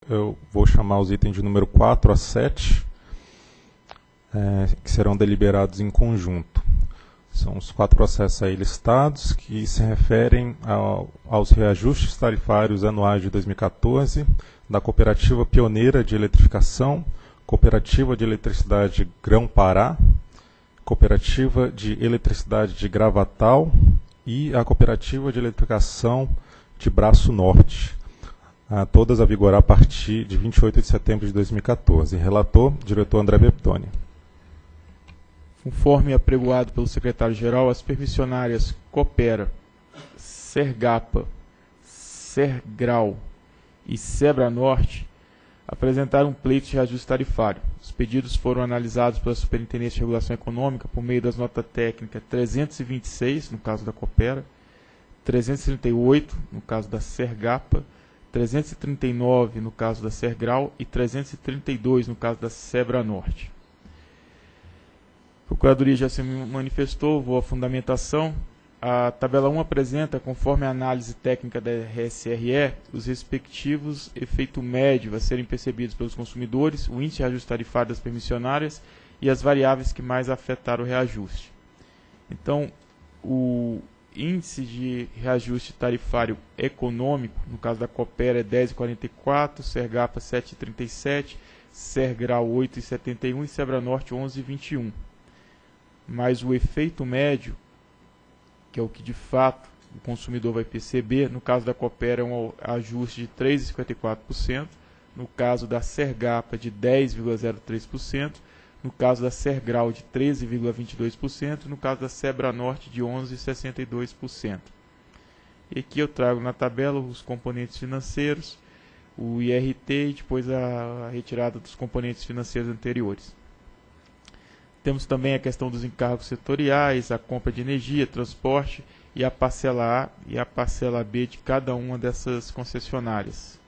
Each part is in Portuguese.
eu vou chamar os itens de número 4 a 7, que serão deliberados em conjunto. São os 4 processos aí listados, que se referem aos reajustes tarifários anuais de 2014, da Cooperativa Pioneira de Eletrificação, Cooperativa de Eletricidade Grão-Pará, Cooperativa de Eletricidade de Gravatal e a Cooperativa de Eletrificação de Braço Norte, todas a vigorar a partir de 28 de setembro de 2014. Relator, diretor André Bertoni. Conforme apregoado pelo secretário-geral, as permissionárias Coopera, Sergapa, Sergrau e Sebranorte apresentaram um pleito de reajuste tarifário. Os pedidos foram analisados pela Superintendência de Regulação Econômica por meio das notas técnicas 326, no caso da Coopera, 338, no caso da Sergapa, 339, no caso da Sergrau, e 332, no caso da Sebranorte. A Procuradoria já se manifestou, vou à fundamentação. A tabela 1 apresenta, conforme a análise técnica da RSRE, os respectivos efeitos médios a serem percebidos pelos consumidores, o índice de reajuste tarifário das permissionárias e as variáveis que mais afetaram o reajuste. Então, o índice de reajuste tarifário econômico, no caso da Coopera, é 10,44, Sergapa 7,37, Sergrau 8,71 e Sebranorte 11,21. Mas o efeito médio, que é o que de fato o consumidor vai perceber, no caso da Coopera é um ajuste de 3,54%, no caso da Sergapa de 10,03%, no caso da Sergrau de 13,22% e no caso da Sebranorte de 11,62%. E aqui eu trago na tabela os componentes financeiros, o IRT e depois a retirada dos componentes financeiros anteriores. Temos também a questão dos encargos setoriais, a compra de energia, transporte e a parcela A e a parcela B de cada uma dessas concessionárias.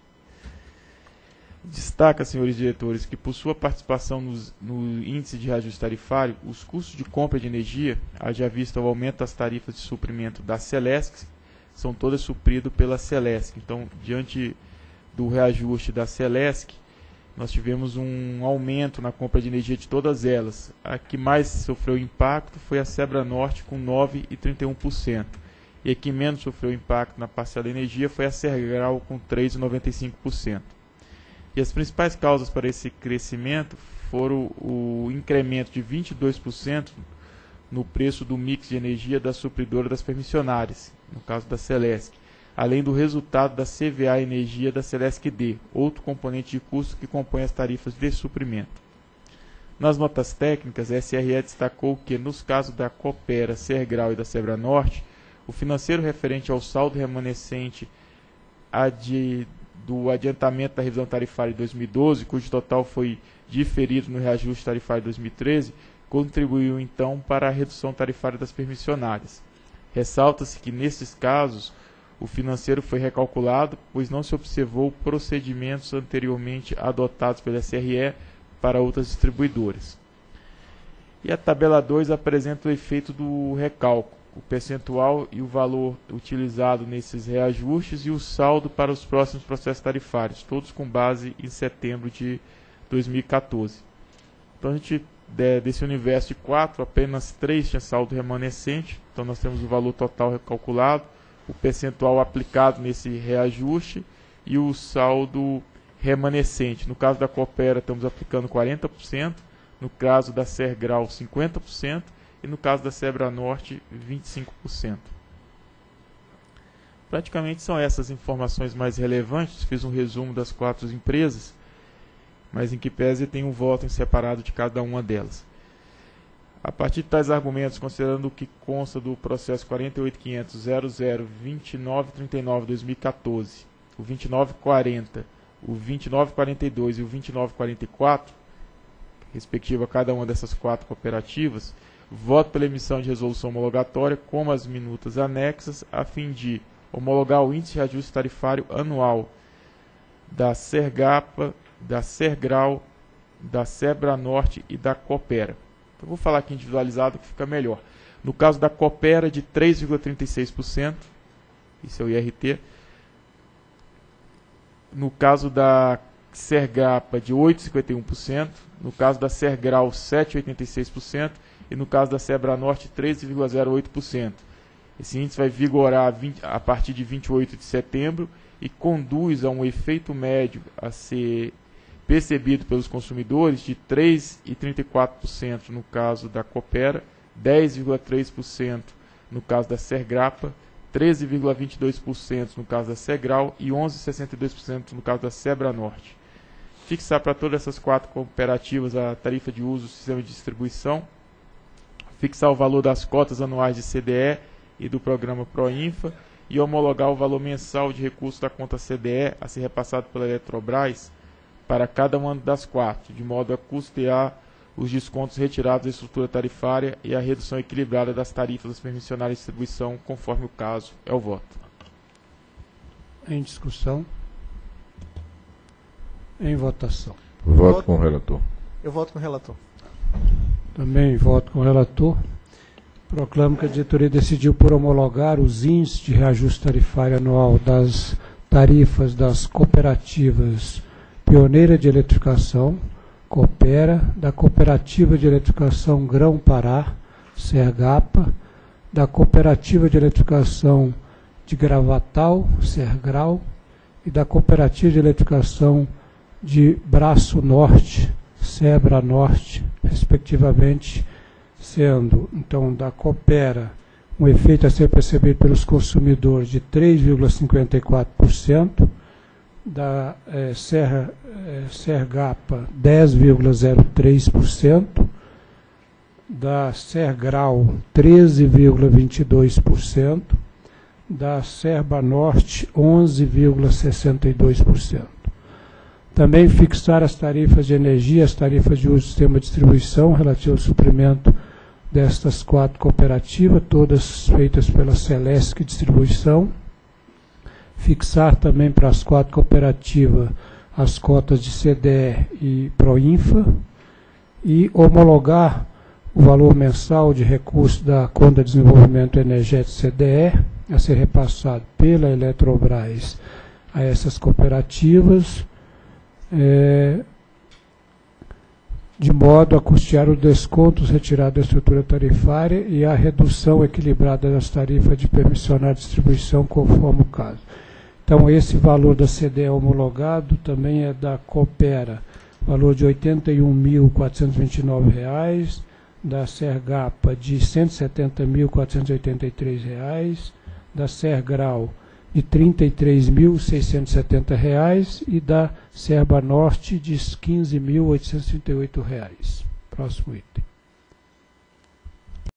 Destaca, senhores diretores, que por sua participação no índice de reajuste tarifário, os custos de compra de energia, haja vista o aumento das tarifas de suprimento da Celesc, são todas supridas pela Celesc. Então, diante do reajuste da Celesc, nós tivemos um aumento na compra de energia de todas elas. A que mais sofreu impacto foi a Sebranorte, com 9,31%. E a que menos sofreu impacto na parcela energia foi a Sergrau, com 3,95%. E as principais causas para esse crescimento foram o incremento de 22% no preço do mix de energia da supridora das permissionárias, no caso da Celesc, além do resultado da CVA Energia da Celesc-D, outro componente de custo que compõe as tarifas de suprimento. Nas notas técnicas, a SRE destacou que, nos casos da Coopera, Sergrau e da Sebranorte, o financeiro referente ao saldo remanescente do adiantamento da revisão tarifária de 2012, cujo total foi diferido no reajuste tarifário de 2013, contribuiu então para a redução tarifária das permissionárias. Ressalta-se que, nesses casos, o financeiro foi recalculado, pois não se observou procedimentos anteriormente adotados pela SRE para outras distribuidoras. E a tabela 2 apresenta o efeito do recálculo, o percentual e o valor utilizado nesses reajustes e o saldo para os próximos processos tarifários, todos com base em setembro de 2014. Então, a gente, desse universo de 4, apenas 3 tinha saldo remanescente, então nós temos o valor total recalculado, o percentual aplicado nesse reajuste e o saldo remanescente. No caso da Coopera, estamos aplicando 40%, no caso da Sergrau, 50%, e no caso da Sebranorte, 25%. Praticamente são essas informações mais relevantes. Fiz um resumo das 4 empresas, mas em que pese tem um voto em separado de cada uma delas. A partir de tais argumentos, considerando o que consta do processo 48.500.00.2939/2014, o 2940, o 2942 e o 2944, respectivo a cada uma dessas 4 cooperativas, voto pela emissão de resolução homologatória, como as minutas anexas, a fim de homologar o índice de reajuste tarifário anual da Sergapa, da Sergrau, da Sebranorte e da Coopera. Então, vou falar aqui individualizado que fica melhor. No caso da Coopera, de 3,36%, isso é o IRT. No caso da Sergapa de 8,51%, no caso da Sergrau 7,86% e no caso da Sebranorte 13,08%. Esse índice vai vigorar a partir de 28 de setembro e conduz a um efeito médio a ser percebido pelos consumidores de 3,34% no caso da Coopera, 10,3% no caso da Sergrapa, 13,22% no caso da Segral e 11,62% no caso da Sebranorte. Fixar para todas essas 4 cooperativas a tarifa de uso do sistema de distribuição, fixar o valor das cotas anuais de CDE e do programa Proinfa e homologar o valor mensal de recurso da conta CDE a ser repassado pela Eletrobras para cada uma das 4, de modo a custear os descontos retirados da estrutura tarifária e a redução equilibrada das tarifas das permissionárias de distribuição, conforme o caso. É o voto. Em discussão. Em votação. Voto com o relator. Eu voto com o relator. Também voto com o relator. Proclamo que a diretoria decidiu por homologar os índices de reajuste tarifário anual das tarifas das cooperativas Pioneira de Eletrificação, Coopera, da Cooperativa de Eletrificação Grão-Pará, Sergapa, da Cooperativa de Eletrificação de Gravatal, Sergrau, e da Cooperativa de Eletrificação de Braço Norte, Sebranorte, respectivamente, sendo, então, da Coopera um efeito a ser percebido pelos consumidores de 3,54%, da Sergapa 10,03%, da Sergrau 13,22%, da Serbanorte 11,62%. Também fixar as tarifas de energia, as tarifas de uso do sistema de distribuição relativo ao suprimento destas 4 cooperativas, todas feitas pela Celesc Distribuição. Fixar também para as 4 cooperativas as cotas de CDE e Proinfa e homologar o valor mensal de recurso da Conta de Desenvolvimento Energético CDE a ser repassado pela Eletrobras a essas cooperativas, de modo a custear os descontos retirados da estrutura tarifária e a redução equilibrada das tarifas de permissionária de distribuição, conforme o caso. Então, esse valor da CDE homologado também é da Coopera, valor de R$ 81.429, da Sergapa de R$ 170.483, da Sergrau de R$ 33.670 e da Serbanorte de R$ 15.838. Próximo item.